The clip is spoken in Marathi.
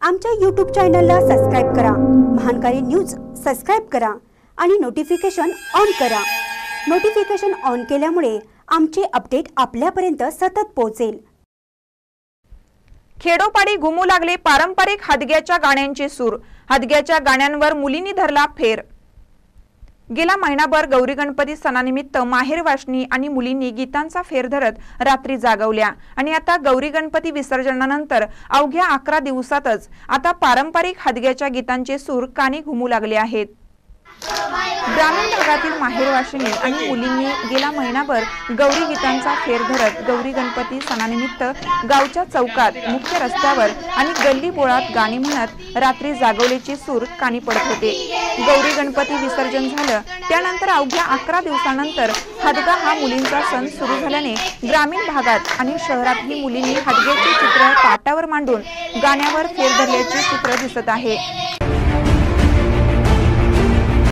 आमच्या YouTube चॅनलला सबस्क्राइब करा, महानकारी न्यूज सबस्क्राइब करा आणि नोटिफिकेशन ऑन करा। नोटिफिकेशन ऑन केल्यामुळे आमचे अपडेट आपल्यापर्यंत सतत पोहोचेल। खेडोपाडी घुमू लागले पारंपरिक हादग्याच्या गाण्यांचे सूर। हादग्याच्या गाण्यांवर मुलींनी धरला फेर। गेला महिनाभर गौरी गणपती सणानिमित्त माहेरवासणी आणि मुलींनी गीतांचा फेर धरत रात्री जागवल्या आणि आता गौरी गणपती विसर्जनानंतर अवघ्या 11 दिवसातच आता पारंपरिक हादग्याच्या गीतांचे सूर कानी घुमू लागले आहेत। ग्रामीण भागातील माहेरवाशिणी आणि मुलींनी गेला महिनाभर गौरी गीतांचा फेर धरत गौरी गणपती सणानिमित्त गावच्या चौकात, मुख्य रस्त्यावर आणि गल्ली बोळात गाणी म्हणत रात्री जागवल्याचे सूर कानी पडत होते। गौरी गणपती विसर्जन झालं त्यानंतर अवघ्या 11 दिवसानंतर हादगा हा मुलींचा सण सुरू झाल्याने ग्रामीण भागात आणि शहरातही मुलींनी हादग्याचे चित्र पाटावर मांडून गाण्यावर फेर धरल्याचे चित्र दिसत आहे।